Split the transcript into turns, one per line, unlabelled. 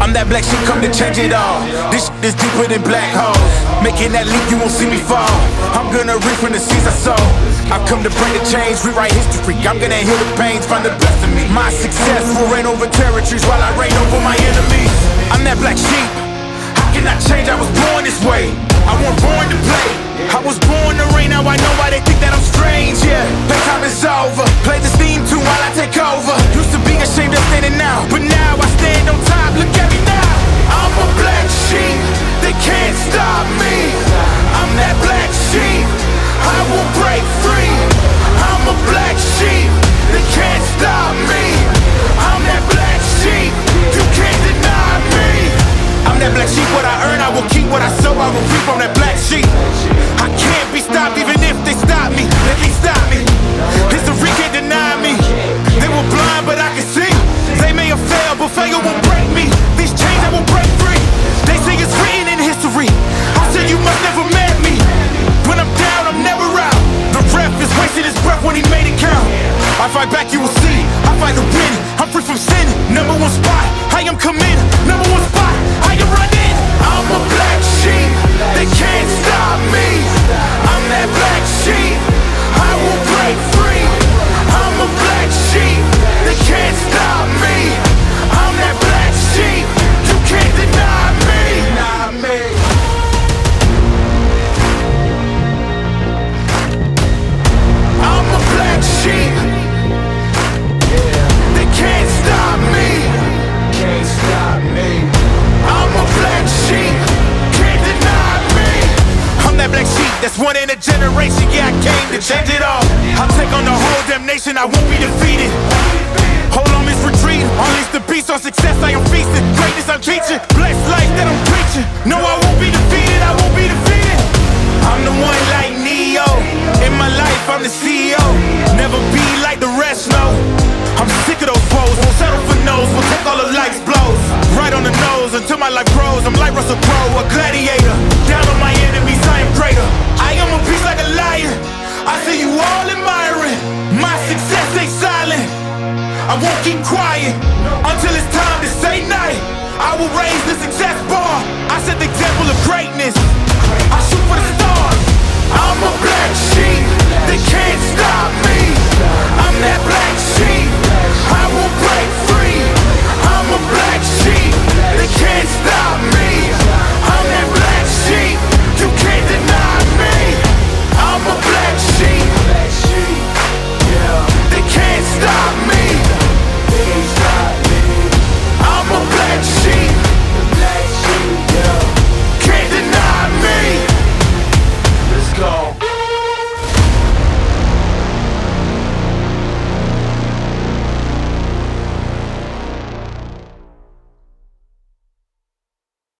I'm that black sheep come to change it all. This shit is deeper than black holes. Making that leap, you won't see me fall. I'm gonna reap from the seeds I sow. I've come to break the chains, rewrite history. I'm gonna heal the pains, find the best in me. My success will reign over territories while I reign over my enemies. I'm that black sheep. How can I change? I was born this way. I wasn't born to play. I was born to reign. Now I know why they think that I'm strange. Yeah, playtime is over. Play this theme tune while I take over. Used to be ashamed of standing now, but now I stand on top. Look at me now. I'm a black sheep. They can't stop me. I'm that black sheep. I will break free. I'm a black sheep. They can't stop me. I'm that black sheep. You can't deny me. I'm that black sheep. What I earn, I will keep. What I sow, I will reap. I'm that black sheep. I can't be stopped even if they stop me. They can't stop me. History can't deny me. They were blind, but I can see. They may have failed, but failure won't break me. These chains, I will break free. They say it's written in history. I said you must never met me. When I'm down, I'm never out. The ref is wasting his breath when he made it count. I fight back, you will see. I fight to win. I'm free from sin. Number one spot, I am committed. Number one spot, I am running. I'm a black sheep. They can't stop me. I'm that black sheep. I will break free. I'm a black sheep. They can't stop me. I'm that black sheep. You can't deny me. I'm a black sheep. They can't stop me. Can't stop me. I'm a black sheep. Can't deny me. I'm that black sheep that's one in a generation. Yeah, I came to change it all. I'll take on the whole damn nation. I won't be defeated. Hold on, Miss Retreat. Unleash the beast on success. I am feasting. Greatness I'm teaching. Blessed life that I'm preaching. No, I won't be defeated. I won't be defeated. I'm the one like Neo. In my life, I'm the CEO. Never be like the rest, no. I'm sick of those foes. Won't settle for no's. We'll take all of life's blows. Right on the nose until my life grows. I'm like Russell Crowe, a gladiator. Down on my enemies, I am greater. I am a